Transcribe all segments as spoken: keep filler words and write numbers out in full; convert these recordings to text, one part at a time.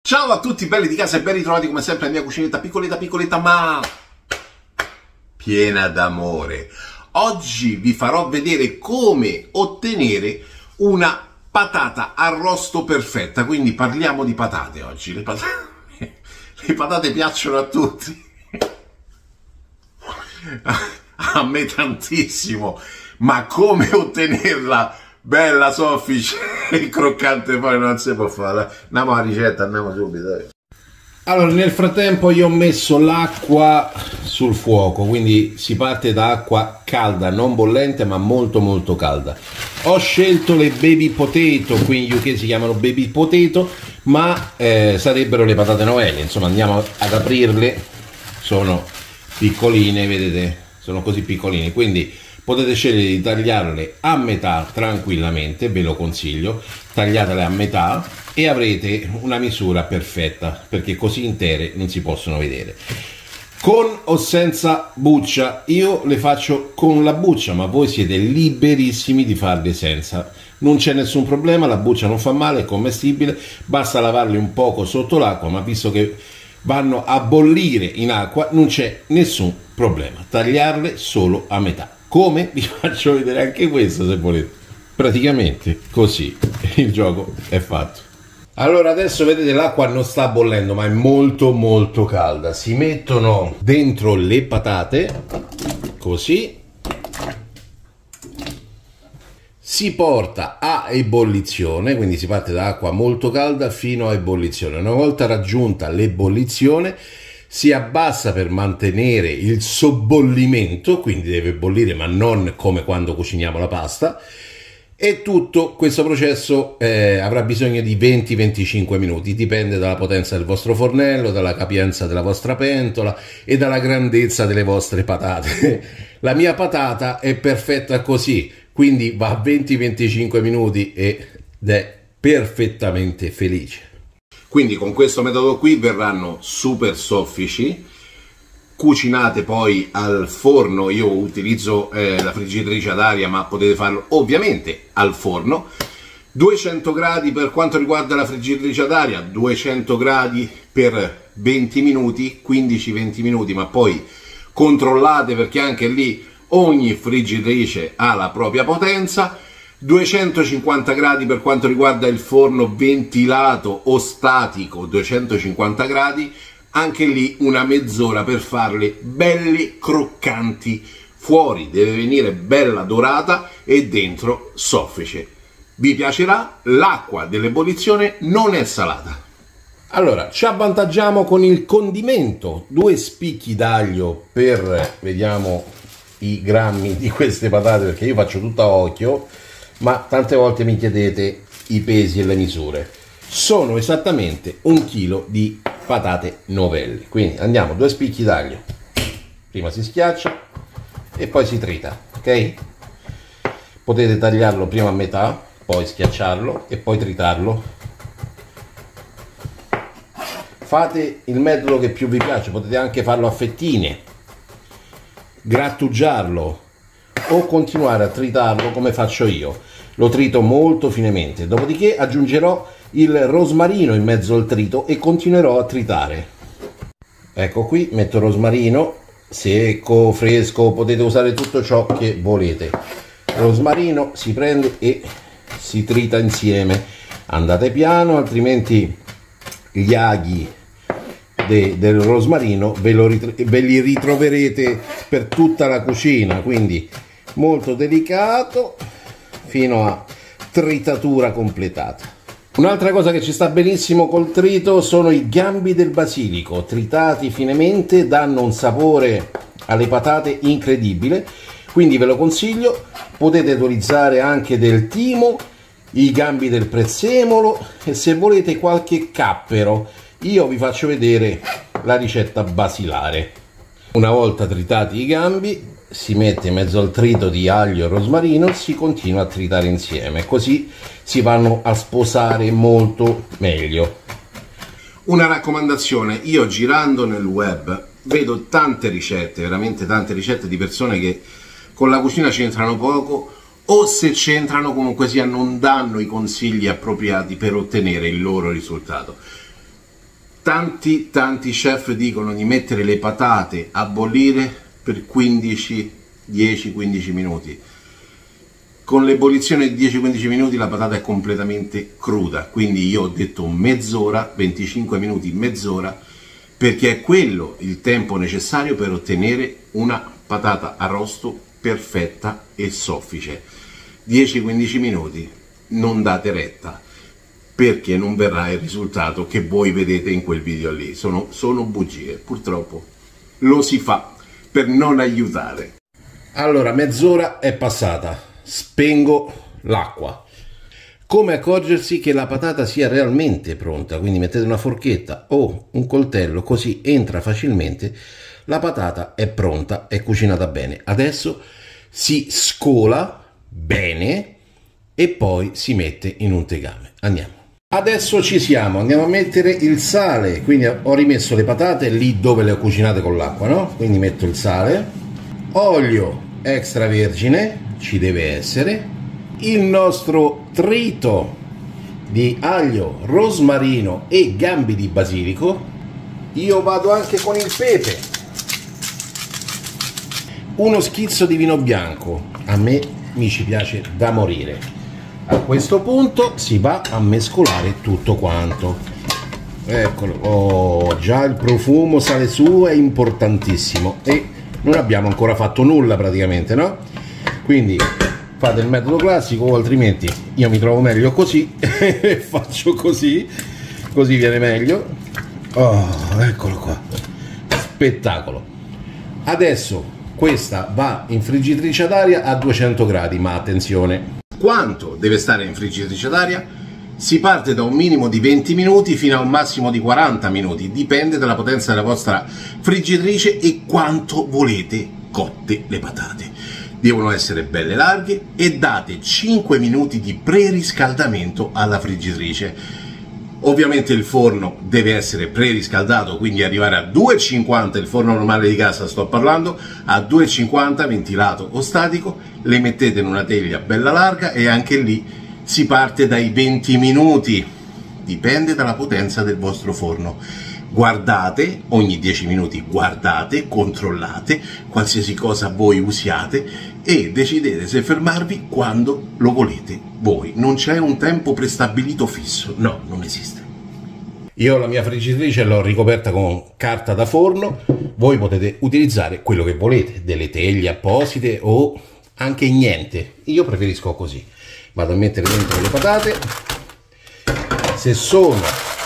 Ciao a tutti belli di casa e ben ritrovati come sempre nella mia cucinetta piccoletta piccoletta ma piena d'amore. Oggi vi farò vedere come ottenere una patata arrosto perfetta, quindi parliamo di patate oggi. Le patate, le patate piacciono a tutti, a me tantissimo, ma come ottenerla bella, soffice e croccante poi non si può fare. Andiamo alla ricetta, andiamo subito. Dai. Allora, nel frattempo io ho messo l'acqua sul fuoco, quindi si parte da acqua calda, non bollente ma molto molto calda. Ho scelto le baby potato, qui in U K si chiamano baby potato, ma eh, sarebbero le patate novelle. Insomma, andiamo ad aprirle, sono piccoline, vedete, sono così piccoline, quindi potete scegliere di tagliarle a metà tranquillamente, ve lo consiglio, tagliatele a metà e avrete una misura perfetta, perché così intere non si possono vedere. Con o senza buccia, io le faccio con la buccia, ma voi siete liberissimi di farle senza. Non c'è nessun problema, la buccia non fa male, è commestibile, basta lavarle un poco sotto l'acqua, ma visto che vanno a bollire in acqua non c'è nessun problema, tagliarle solo a metà. Come? Vi faccio vedere anche questo se volete. Praticamente così il gioco è fatto. Allora adesso vedete l'acqua non sta bollendo ma è molto molto calda. Si mettono dentro le patate, così. Si porta a ebollizione, quindi si parte da acqua molto calda fino a ebollizione. Una volta raggiunta l'ebollizione si abbassa per mantenere il sobbollimento, quindi deve bollire ma non come quando cuciniamo la pasta, e tutto questo processo eh, avrà bisogno di venti venticinque minuti, dipende dalla potenza del vostro fornello, dalla capienza della vostra pentola e dalla grandezza delle vostre patate. La mia patata è perfetta così, quindi va a venti venticinque minuti ed è perfettamente felice. Quindi con questo metodo qui verranno super soffici, cucinate poi al forno. Io utilizzo eh, la friggitrice ad aria, ma potete farlo ovviamente al forno. duecento gradi per quanto riguarda la friggitrice ad aria, duecento gradi per venti minuti, quindici venti minuti, ma poi controllate perché anche lì ogni friggitrice ha la propria potenza. duecentocinquanta gradi per quanto riguarda il forno ventilato o statico, duecentocinquanta gradi, anche lì una mezz'ora per farle belle croccanti. Fuori deve venire bella dorata e dentro soffice. Vi piacerà? L'acqua dell'ebollizione non è salata. Allora, ci avvantaggiamo con il condimento, due spicchi d'aglio per, vediamo i grammi di queste patate, perché io faccio tutto a occhio, ma tante volte mi chiedete i pesi e le misure. Sono esattamente un chilo di patate novelle, quindi andiamo, due spicchi d'aglio, prima si schiaccia e poi si trita, ok? Potete tagliarlo prima a metà, poi schiacciarlo e poi tritarlo. Fate il metodo che più vi piace, potete anche farlo a fettine, grattugiarlo o continuare a tritarlo come faccio io. Lo trito molto finemente, dopodiché aggiungerò il rosmarino in mezzo al trito e continuerò a tritare. Ecco qui, metto il rosmarino, secco, fresco, potete usare tutto ciò che volete. Il rosmarino si prende e si trita insieme. Andate piano, altrimenti gli aghi de, del rosmarino ve, lo, ve li ritroverete per tutta la cucina, quindi molto delicato fino a tritatura completata. Un'altra cosa che ci sta benissimo col trito sono i gambi del basilico, tritati finemente, danno un sapore alle patate incredibile, quindi ve lo consiglio. Potete utilizzare anche del timo, i gambi del prezzemolo e se volete qualche cappero. Io vi faccio vedere la ricetta basilare. Una volta tritati i gambi si mette in mezzo al trito di aglio e rosmarino e si continua a tritare insieme, così si vanno a sposare molto meglio. Una raccomandazione: io girando nel web vedo tante ricette, veramente tante ricette di persone che con la cucina c'entrano poco, o se c'entrano comunque sia non danno i consigli appropriati per ottenere il loro risultato. Tanti tanti chef dicono di mettere le patate a bollire per quindici, dieci quindici minuti. Con l'ebollizione di dieci quindici minuti la patata è completamente cruda, quindi io ho detto mezz'ora, venticinque minuti, mezz'ora, perché è quello il tempo necessario per ottenere una patata arrosto perfetta e soffice. dieci quindici minuti, non date retta, perché non verrà il risultato che voi vedete in quel video lì. Sono, sono bugie, purtroppo lo si fa per non aiutare. Allora, mezz'ora è passata, spengo l'acqua. Come accorgersi che la patata sia realmente pronta? Quindi mettete una forchetta o un coltello, così entra facilmente. La patata è pronta, è cucinata bene. Adesso si scola bene e poi si mette in un tegame. Andiamo. Adesso ci siamo, andiamo a mettere il sale. Quindi ho rimesso le patate lì dove le ho cucinate con l'acqua, no? Quindi metto il sale, olio extravergine, ci deve essere, il nostro trito di aglio, rosmarino e gambi di basilico. Io vado anche con il pepe, uno schizzo di vino bianco, a me mi ci piace da morire. A questo punto si va a mescolare tutto quanto. Eccolo, oh, già il profumo sale su, è importantissimo e non abbiamo ancora fatto nulla praticamente, no? Quindi fate il metodo classico, o altrimenti io mi trovo meglio così e faccio così, così viene meglio. Oh, eccolo qua, spettacolo. Adesso questa va in friggitrice ad aria a duecento gradi, ma attenzione, quanto deve stare in friggitrice ad aria? Si parte da un minimo di venti minuti fino a un massimo di quaranta minuti, dipende dalla potenza della vostra friggitrice e quanto volete cotte le patate. Devono essere belle larghe e date cinque minuti di preriscaldamento alla friggitrice. Ovviamente il forno deve essere preriscaldato, quindi arrivare a duecentocinquanta, il forno normale di casa sto parlando, a duecentocinquanta, ventilato o statico, le mettete in una teglia bella larga e anche lì si parte dai venti minuti, dipende dalla potenza del vostro forno. Guardate, ogni dieci minuti guardate, controllate, qualsiasi cosa voi usiate e decidete se fermarvi quando lo volete voi. Non c'è un tempo prestabilito fisso, no, non esiste. Io la mia friggitrice l'ho ricoperta con carta da forno, voi potete utilizzare quello che volete, delle teglie apposite o anche niente. Io preferisco così. Vado a mettere dentro le patate, se sono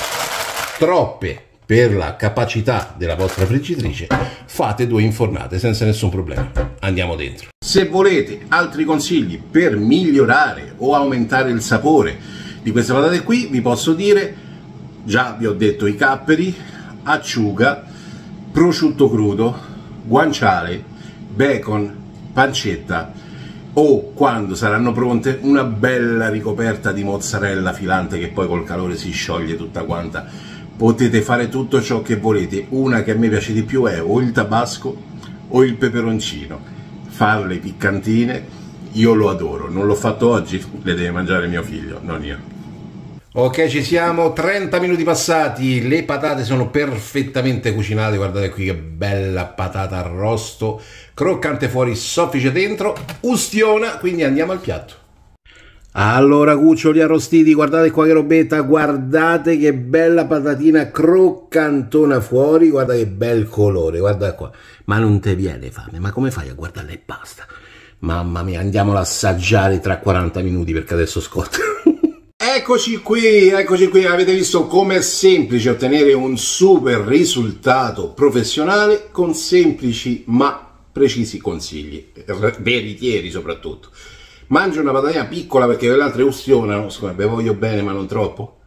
troppe per la capacità della vostra friggitrice fate due infornate senza nessun problema. Andiamo dentro. Se volete altri consigli per migliorare o aumentare il sapore di queste patate qui, vi posso dire, già vi ho detto i capperi, acciuga, prosciutto crudo, guanciale, bacon, pancetta o, quando saranno pronte, una bella ricoperta di mozzarella filante che poi col calore si scioglie tutta quanta. Potete fare tutto ciò che volete. Una che a me piace di più è o il tabasco o il peperoncino. Farle piccantine, io lo adoro. Non l'ho fatto oggi, le deve mangiare mio figlio, non io. Ok, ci siamo, trenta minuti passati, le patate sono perfettamente cucinate, guardate qui che bella patata arrosto, croccante fuori, soffice dentro, ustiona, quindi andiamo al piatto. Allora, cuccioli arrostiti, guardate qua che robetta, guardate che bella patatina croccantona fuori, guarda che bel colore, guarda qua, ma non te viene fame, ma come fai a guardarla e basta? Mamma mia, andiamola a assaggiare tra quaranta minuti perché adesso scotta. Eccoci qui, eccoci qui, avete visto com'è semplice ottenere un super risultato professionale con semplici ma precisi consigli, veritieri soprattutto. Mangio una patatina piccola perché le altre ustionano, siccome ve voglio bene ma non troppo.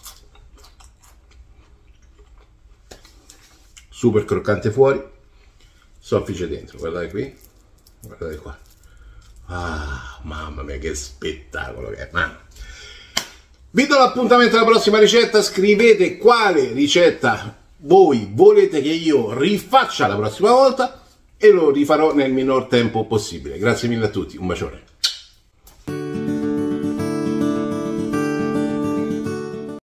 Super croccante fuori, soffice dentro, guardate qui, guardate qua. Ah, mamma mia che spettacolo che è, mamma. Vi do l'appuntamento alla prossima ricetta, scrivete quale ricetta voi volete che io rifaccia la prossima volta e lo rifarò nel minor tempo possibile. Grazie mille a tutti, un bacione.